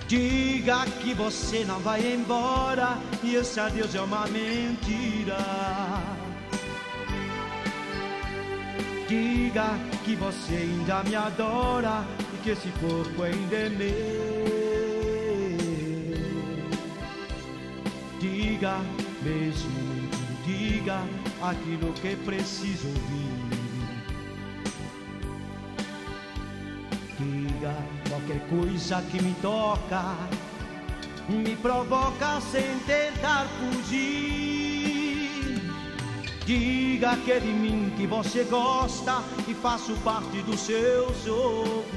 Diga que você não vai embora e esse adeus é uma mentira. Diga que você ainda me adora e que esse corpo ainda é meu. Diga, mesmo, diga aquilo que preciso ouvir. Diga qualquer coisa que me toca, me provoca sem tentar fugir. Diga que é de mim que você gosta e faço parte do seu jogo.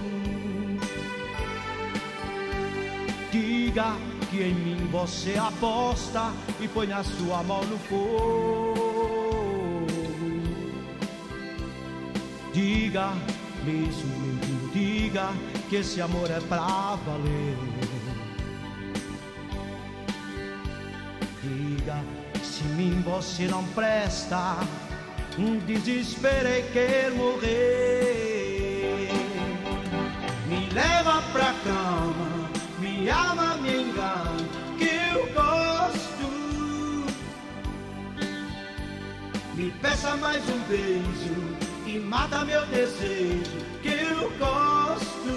Diga que em mim você aposta e põe a sua mão no fogo. Diga, mesmo mentindo, diga que esse amor é pra valer. Diga que se em mim você não presta, desespero e quer morrer. Me leva pra cama, me ama, me engana, que eu gosto. Me peça mais um beijo e mata meu desejo, que eu gosto.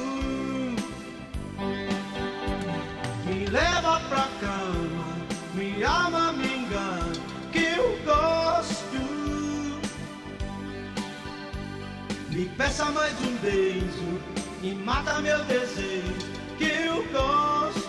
Me leva pra cama, me ama, me engana, que eu gosto. Me peça mais um beijo e mata meu desejo, que eu gosto.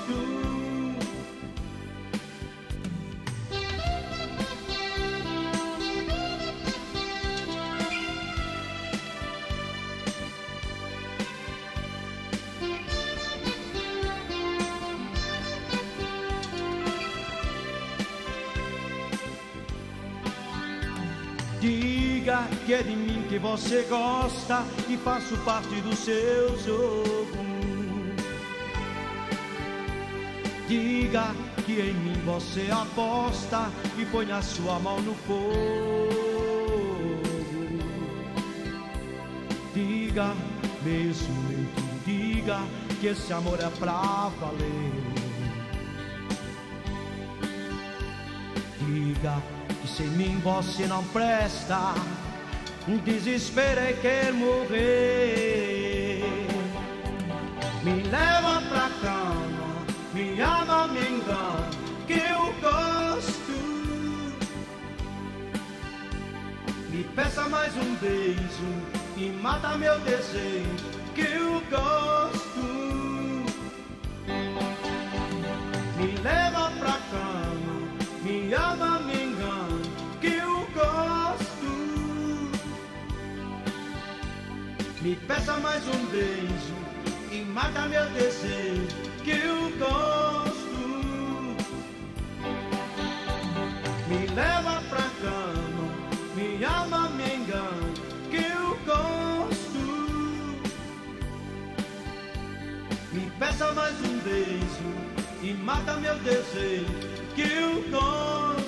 Diga que é de mim que você gosta e faço parte do seu jogo. Diga que em mim você aposta e põe a sua mão no fogo. Diga, mesmo mentindo, diga que esse amor é pra valer. Diga que sem mim você não presta, desespero e quer morrer. Me leva pra cama, me ama, me engana, que eu gosto. Me peça mais um beijo e mata meu desejo, que eu gosto. Me leva pra cama, me ama, me engana, que eu gosto. Me peça mais um beijo e mata meu desejo, que eu gosto. Me leva pra cama, me ama, me engana, que eu gosto. Me peça mais um beijo e mata meu desejo, que eu gosto.